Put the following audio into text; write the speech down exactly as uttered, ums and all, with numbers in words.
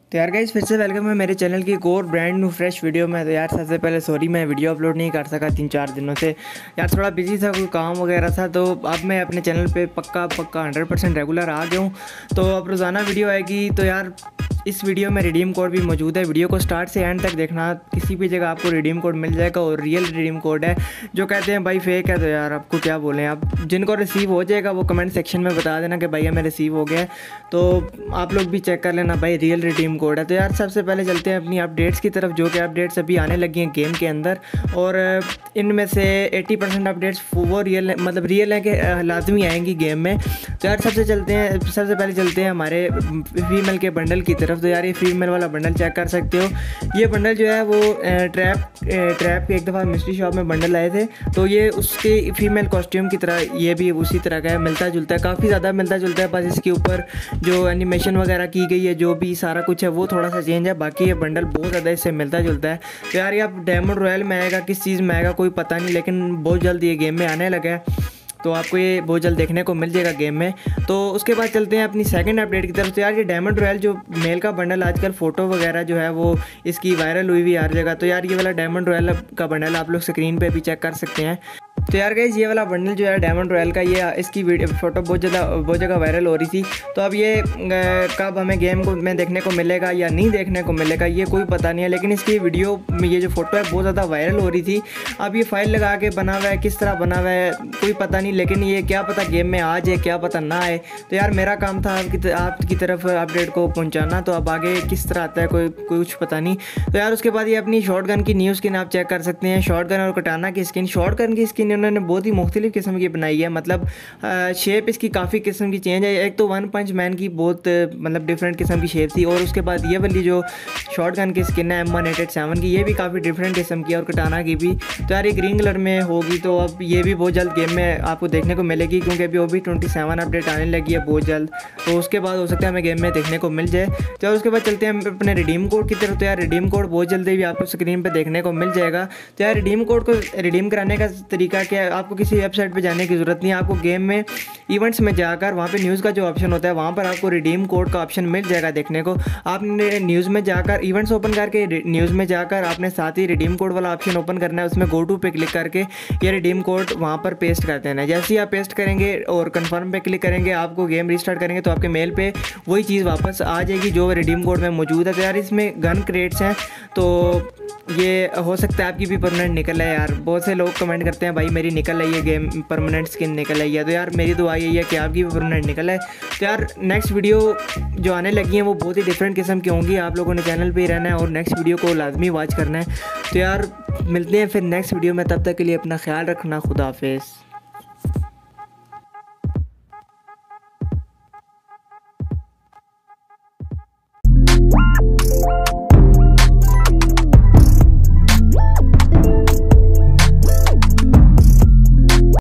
तो यार गाइस फिर से वेलकम है मेरे चैनल की एक और ब्रांड न्यू फ्रेश वीडियो में। तो यार सबसे पहले सॉरी मैं वीडियो अपलोड नहीं कर सका तीन चार दिनों से, यार थोड़ा बिजी था, कोई काम वगैरह था। तो अब मैं अपने चैनल पे पक्का पक्का हंड्रेड परसेंट रेगुलर आ गया हूँ। तो अब रोज़ाना वीडियो आएगी। तो यार इस वीडियो में रिडीम कोड भी मौजूद है, वीडियो को स्टार्ट से एंड तक देखना, किसी भी जगह आपको रिडीम कोड मिल जाएगा। और रियल रिडीम कोड है, जो कहते हैं भाई फेक है तो यार आपको क्या बोलें। आप जिनको रिसीव हो जाएगा वो कमेंट सेक्शन में बता देना कि भाई हमें रिसीव हो गया है। तो आप लोग भी चेक कर लेना भाई, रियल रिडीम कोड है। तो यार सबसे पहले चलते हैं अपनी अपडेट्स की तरफ, जो कि अपडेट्स अभी आने लगी हैं गेम के अंदर। और इनमें से अस्सी परसेंट अपडेट्स वो रियल मतलब रियल है कि लाजमी आएंगी गेम में। तो यार सबसे चलते हैं सबसे पहले चलते हैं हमारे फीमेल के बंडल की तरफ। तो यार ये फीमेल वाला बंडल चेक कर सकते हो। ये बंडल जो है वो ट्रैप ट्रैप के एक दफ़ा मिस्ट्री शॉप में बंडल आए थे। तो ये उसके फीमेल कॉस्ट्यूम की तरह ये भी उसी तरह का है, मिलता जुलता है, काफ़ी ज़्यादा मिलता जुलता है। बस इसके ऊपर जो एनिमेशन वगैरह की गई है, जो भी सारा कुछ है वो थोड़ा सा चेंज है, बाकी ये बंडल बहुत ज़्यादा इससे मिलता जुलता है। तो यार ये अब डायमंड रॉयल में आएगा, किस चीज़ में आएगा कोई पता नहीं, लेकिन बहुत जल्द ये गेम में आने लगा है। तो आपको ये बहुत जल्द देखने को मिल जाएगा गेम में। तो उसके बाद चलते हैं अपनी सेकंड अपडेट की तरफ। तो यार ये डायमंड रॉयल जो मेल का बंडल आजकल फ़ोटो वगैरह जो है वो इसकी वायरल हुई हुई हर जगह। तो यार ये वाला डायमंड रॉयल का बंडल आप लोग स्क्रीन पे भी चेक कर सकते हैं। तो यार गाइस ये वाला बंडल जो है डायमंड रॉयल का, ये इसकी वीडियो फोटो बहुत ज़्यादा बहुत जगह वायरल हो रही थी। तो अब ये कब हमें गेम को में देखने को मिलेगा या नहीं देखने को मिलेगा ये कोई पता नहीं है, लेकिन इसकी वीडियो में ये जो फोटो है बहुत ज़्यादा वायरल हो रही थी। अब ये फाइल लगा के बना हुआ है, किस तरह बना हुआ है कोई पता नहीं, लेकिन ये क्या पता गेम में आ जाए क्या पता ना आए। तो यार मेरा काम था आपकी आपकी तरफ अपडेट को पहुँचाना। तो अब आगे किस तरह आता है कोई कुछ पता नहीं। तो यार उसके बाद ये अपनी शॉर्ट गन की न्यू स्किन आप चेक कर सकते हैं। शॉर्ट गन और कटाना की स्किन, शॉर्ट गन की स्किन उन्होंने बहुत ही मुख्तलिफ किस्म की बनाई है, मतलब शेप इसकी काफ़ी किस्म की चेंज है। एक तो वन पंच मैन की बहुत मतलब डिफरेंट किस्म की शेप थी, और उसके बाद ये वाली जो शॉर्ट गन की स्किन है M one eight eight seven की, ये भी काफ़ी डिफरेंट किस्म की है, और कटाना की भी। तो यार ये ग्रीन कलर में होगी, तो अब ये भी बहुत जल्द गेम में आपको देखने को मिलेगी, क्योंकि अभी वो भी ट्वेंटी सेवन अपडेट आने लगी है बहुत जल्द। तो उसके बाद हो सकता है हमें गेम में देखने को मिल जाए। तो उसके बाद चलते हैं अपने रिडीम कोड की तरफ। तो यार रिडीम कोड बहुत जल्दी भी आपको स्क्रीन पर देखने को मिल जाएगा। तो यार रिडीम कोड को रिडीम कराने का तरीका क्या है, आपको किसी वेबसाइट पे जाने की ज़रूरत नहीं है। आपको गेम में इवेंट्स में जाकर वहाँ पे न्यूज़ का जो ऑप्शन होता है वहाँ पर आपको रिडीम कोड का ऑप्शन मिल जाएगा देखने को। आपने न्यूज़ में जाकर इवेंट्स ओपन करके न्यूज़ में जाकर आपने साथ ही रिडीम कोड वाला ऑप्शन ओपन करना है, उसमें गो टू पे क्लिक करके ये रिडीम कोड वहाँ पर पेस्ट कर देना है। जैसे ही आप पेस्ट करेंगे और कन्फर्म पे क्लिक करेंगे, आपको गेम रिस्टार्ट करेंगे तो आपके मेल पे वही चीज़ वापस आ जाएगी जो रिडीम कोड में मौजूद है। तो यार इसमें गन क्रेट्स हैं, तो ये हो सकता है आपकी भी परमानेंट निकल है। यार बहुत से लोग कमेंट करते हैं भाई मेरी निकल आई है गेम परमानेंट स्किन निकल आई है। तो यार मेरी दुआ यही है कि आपकी भी परमानेंट निकल है। तो यार नेक्स्ट वीडियो जो आने लगी हैं वो बहुत ही डिफरेंट किस्म की होंगी, आप लोगों ने चैनल पे ही रहना है और नेक्स्ट वीडियो को लाजमी वॉच करना है। तो यार मिलते हैं फिर नेक्स्ट वीडियो में, तब तक के लिए अपना ख्याल रखना, खुदा हाफिज़।